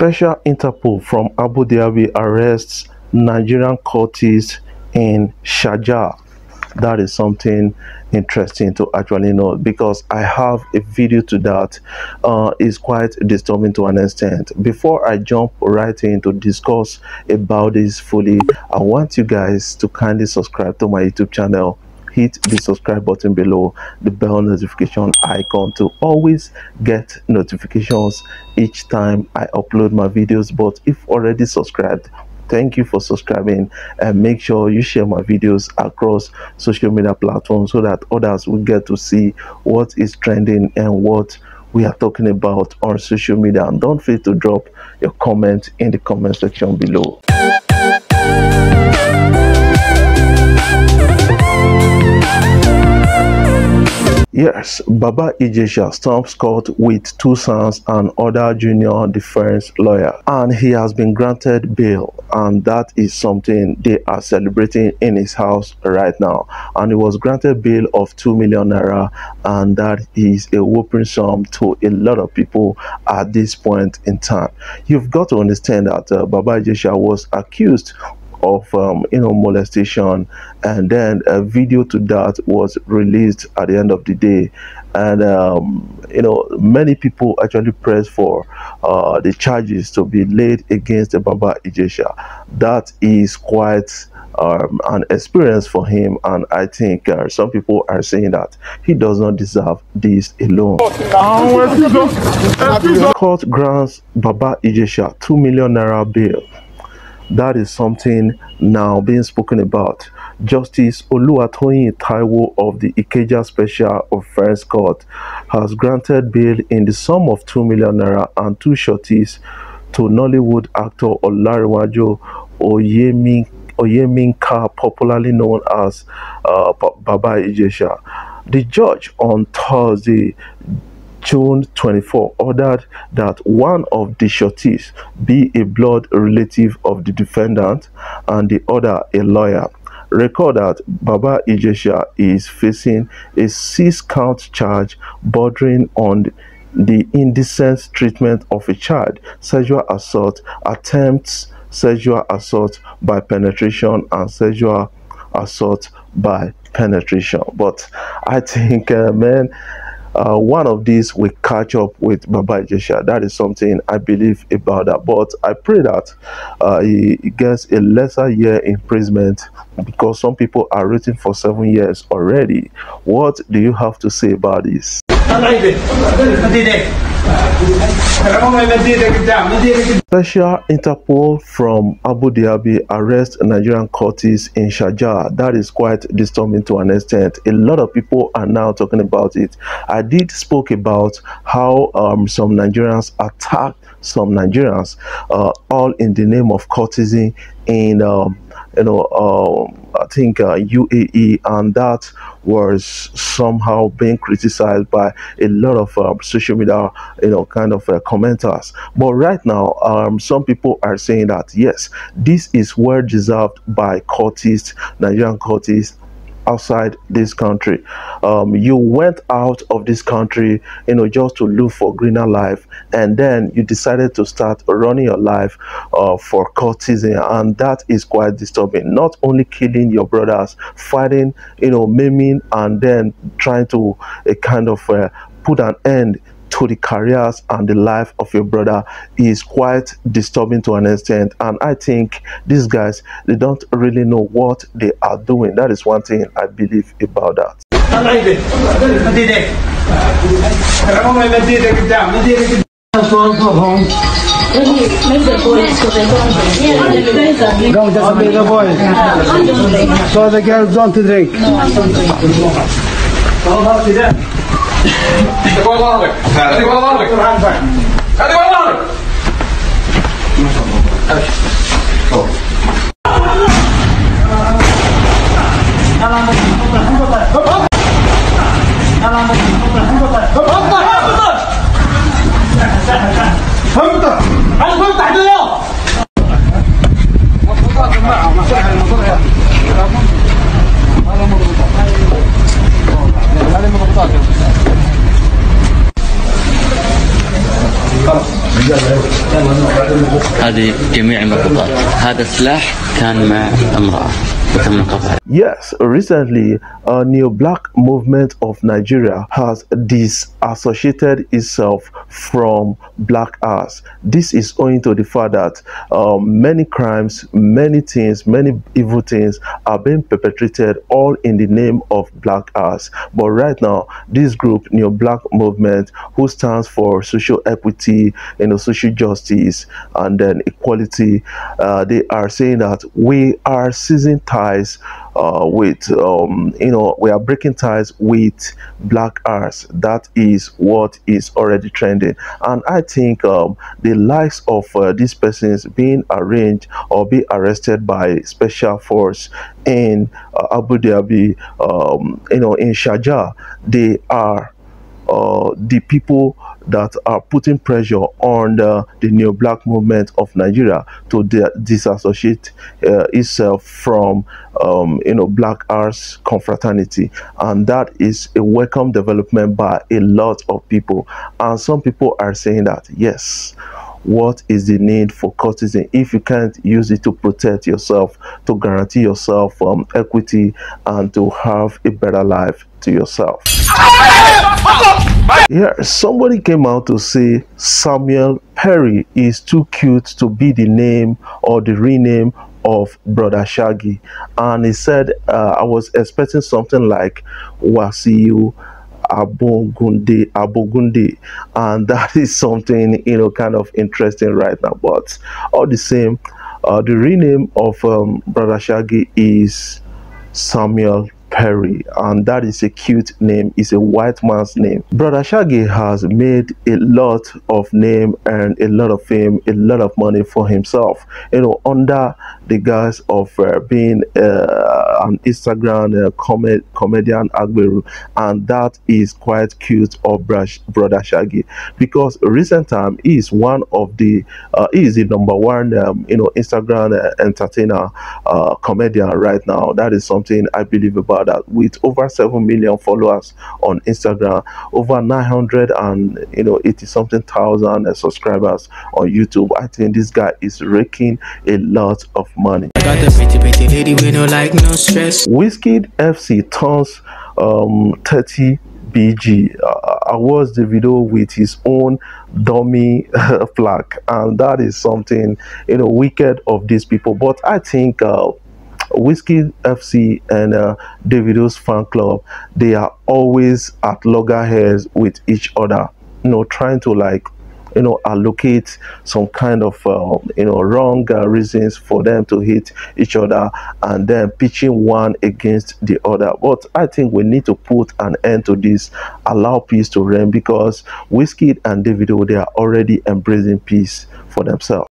Special Interpol from Abu Dhabi arrests Nigerian cultists in Sharjah. That is something interesting to actually know, because I have a video to that. It's quite disturbing to an extent. Before I jump right in to discuss about this fully, I want you guys to kindly subscribe to my YouTube channel. Hit the subscribe button below, the bell notification icon to always get notifications each time I upload my videos. But if already subscribed, thank you for subscribing, and make sure you share my videos across social media platforms so that others will get to see what is trending and what we are talking about on social media. And don't forget to drop your comment in the comment section below. Yes, Baba Ijesha storms court with two sons and other junior defense lawyer, and he has been granted bail, and that is something they are celebrating in his house right now. And he was granted bail of 2 million naira, and that is a whopping sum to a lot of people at this point in time. You've got to understand that Baba Ijesha was accused of molestation, and then a video to that was released at the end of the day. And many people actually pressed for the charges to be laid against Baba Ijesha. That is quite an experience for him, and I think some people are saying that he does not deserve this alone. Court grants Baba Ijesha 2 million naira bail. That is something now being spoken about. Justice Oluwatoyin Taiwo of the Ikeja Special Offense Court has granted bail in the sum of 2 million naira and 2 shorties to Nollywood actor Olariwajo Oyeminka, popularly known as Baba Ijesha. The judge on Thursday, June 24, ordered that one of the shorties be a blood relative of the defendant and the other a lawyer. Record that Baba Ijesha is facing a 6-count charge bordering on the indecent treatment of a child, sexual assault, attempts sexual assault by penetration, and sexual assault by penetration. But I think, one of these will catch up with Baba Ijesha. That is something I believe about that. But I pray that he gets a lesser year imprisonment, because some people are waiting for 7 years already. What do you have to say about this? Special Interpol from Abu Dhabi arrests Nigerian cultists in Sharjah. That is quite disturbing to an extent. A lot of people are now talking about it. I did spoke about how some Nigerians attacked some Nigerians, all in the name of cultism in I think UAE, and that was somehow being criticized by a lot of social media commenters. But right now, some people are saying that yes, this is well deserved by cultists, Nigerian cultists outside this country. You went out of this country just to look for greener life, and then you decided to start running your life for cultism, and that is quite disturbing. Not only killing your brothers, fighting, maiming, and then trying to put an end to the careers and the life of your brother is quite disturbing to an extent. And I think these guys, they don't really know what they are doing. That is one thing I believe about that. Go just the boys. So the girls don't drink. خلاص هذه جميع المضبوطات. هذا السلاح كان مع امرأة وتم القبض. Yes, recently, a Neo Black movement of Nigeria has disassociated itself from black arts. This is owing to the fact that many crimes, many things, many evil things are being perpetrated all in the name of black arts. But right now, this group, Neo Black Movement, who stands for social equity, social justice, and then equality, they are saying that we are seizing ties with we are breaking ties with black arts. That is what is already trending, and I think the likes of these persons being arranged or be arrested by special force in Abu Dhabi, in Sharjah, they are the people that are putting pressure on the Neo Black Movement of Nigeria to disassociate itself from black arts confraternity, and that is a welcome development by a lot of people. And some people are saying that, yes, what is the need for courtesan if you can't use it to protect yourself, to guarantee yourself equity, and to have a better life to yourself? Yeah, somebody came out to say Samuel Perry is too cute to be the name or the rename of Brother Shaggy, and he said I was expecting something like Wasiu Abogunde, and that is something kind of interesting right now. But all the same, the rename of Brother Shaggy is Samuel Perry, and that is a cute name. It's a white man's name. Brother Shaggy has made a lot of name and a lot of fame, a lot of money for himself, under the guise of being an Instagram comedian Agberu, and that is quite cute of Brother Shaggy, because recent time he is one of the he is the number one Instagram entertainer comedian right now. That is something I believe about that. With over 7 million followers on Instagram, over 980 something thousand subscribers on YouTube, I think this guy is raking a lot of money. I got the pretty lady with no like no stress. Wizkid FC turns 30 BG awards the video with his own dummy plaque, and that is something wicked of these people. But I think Wizkid FC and Davido's fan club, they are always at loggerheads with each other, trying to allocate some kind of wrong reasons for them to hit each other, and then pitching one against the other. But I think we need to put an end to this, allow peace to reign, because Wizkid and Davido, they are already embracing peace for themselves.